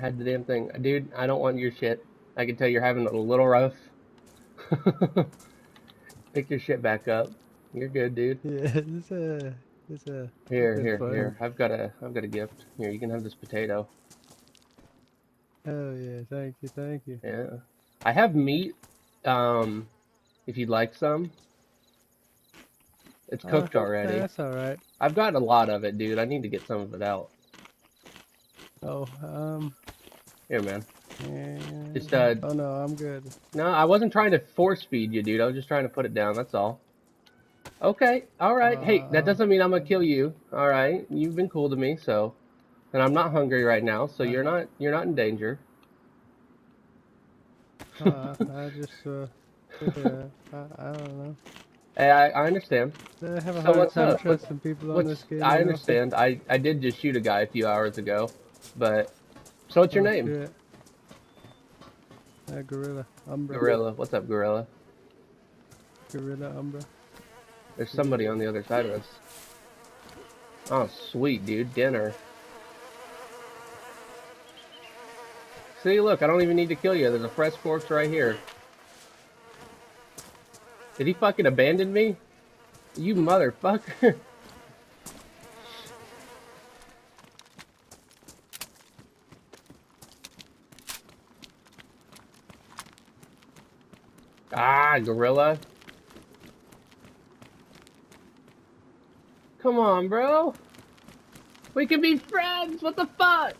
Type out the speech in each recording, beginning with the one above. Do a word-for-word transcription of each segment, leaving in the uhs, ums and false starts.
had the damn thing. Dude, I don't want your shit. I can tell you're having a little rough. Pick your shit back up. You're good, dude. Yeah, it's a, it's a, Here, it's here, fun. here. I've got a, I've got a gift. Here, you can have this potato. Oh yeah, thank you, thank you. Yeah. I have meat. Um, if you'd like some. It's Uh, cooked already. that's all right. I've got a lot of it, dude. I need to get some of it out. Oh, um, Here, man. yeah. Just, uh, Oh no, I'm good. no, I wasn't trying to force feed you, dude. I was just trying to put it down. That's all. Okay, all right. Hey, that Uh, doesn't mean I'm gonna kill you. All right, you've been cool to me, so, and I'm not hungry right now, so uh, you're not, you're not in danger. uh, I just, uh, yeah, I, I don't know. Hey, I, I understand. I have a So hard what's time up? What's, trusting people on this what's? game, I you know? understand. I, I did just shoot a guy a few hours ago, but. So what's your Oh name? shit. Uh, gorilla, Umbra, Gorilla. What's up, Gorilla? gorilla, Umbra. There's Yeah. somebody on the other side of us. Oh, sweet, dude. Dinner. See, look, I don't even need to kill you. There's a fresh corpse right here. Did he fucking abandon me? You motherfucker. Ah, gorilla. Come on, bro. We can be friends. What the fuck?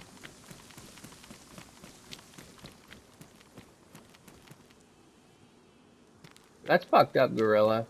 That's fucked up, gorilla.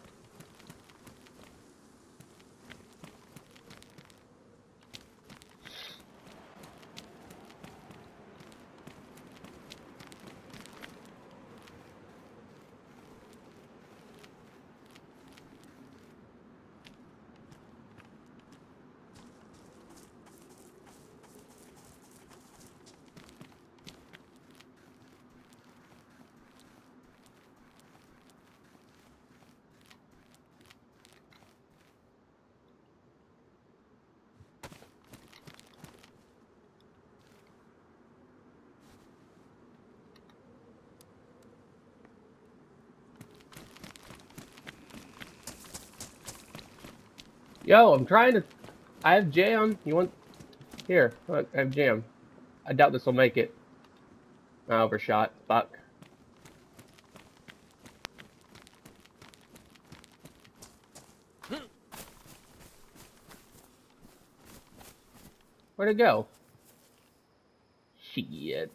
Yo, I'm trying to... I have jam. You want... Here, look, I have jam. I doubt this will make it. I overshot. Fuck. Where'd it go? Shit.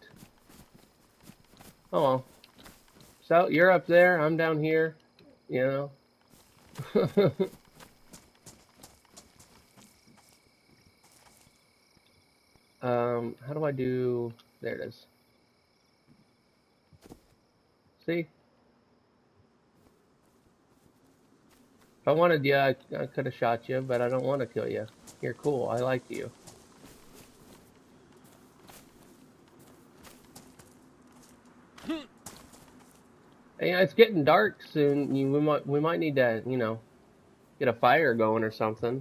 Oh well. So, you're up there, I'm down here. You know? um, how do I do... There it is. See? If I wanted you, I, I could have shot you, but I don't want to kill you. You're cool. I like you. Hey, it's getting dark soon. You, we might we might need to, you know, get a fire going or something.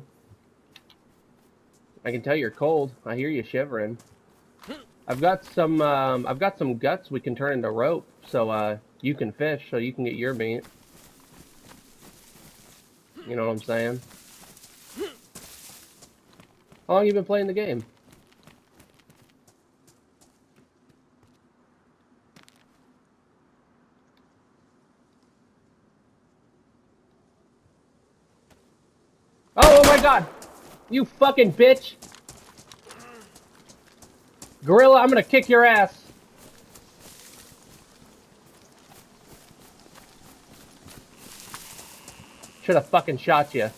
I can tell you're cold. I hear you shivering. I've got some um, I've got some guts we can turn into rope, so uh, you can fish, so you can get your meat. You know what I'm saying? How long you been playing the game? Oh, oh my god! You fucking bitch! Gorilla, I'm gonna kick your ass! Should have fucking shot you.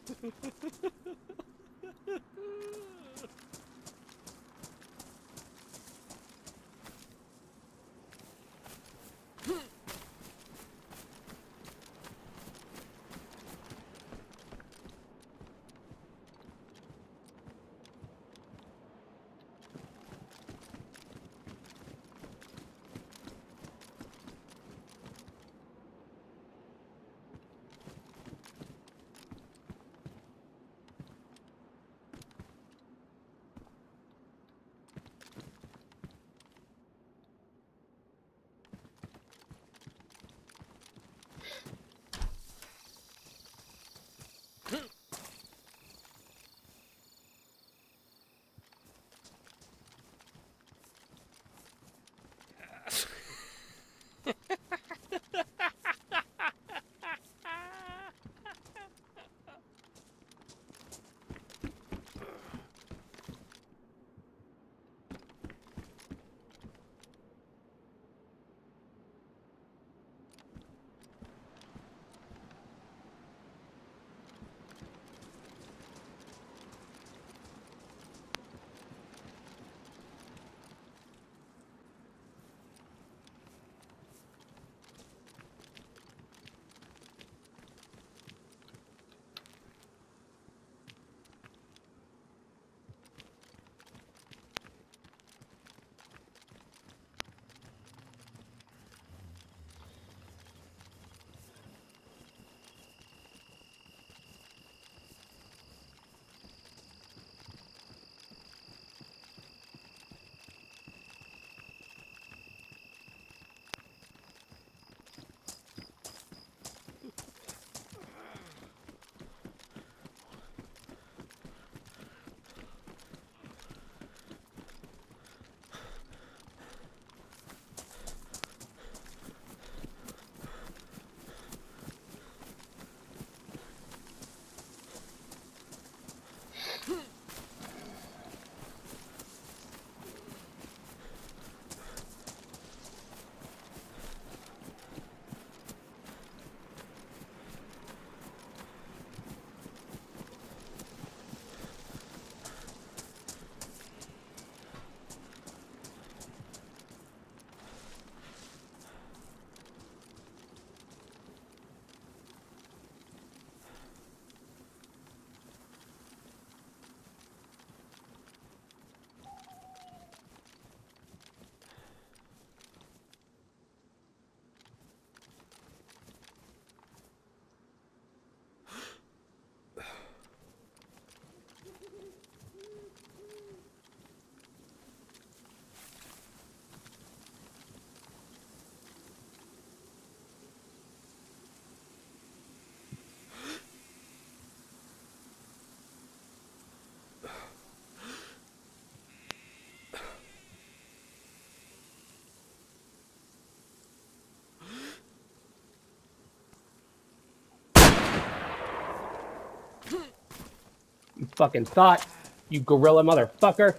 You fucking thought, you gorilla motherfucker.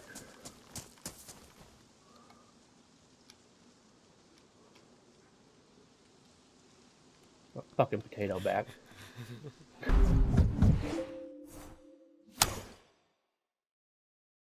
Oh, fucking potato back.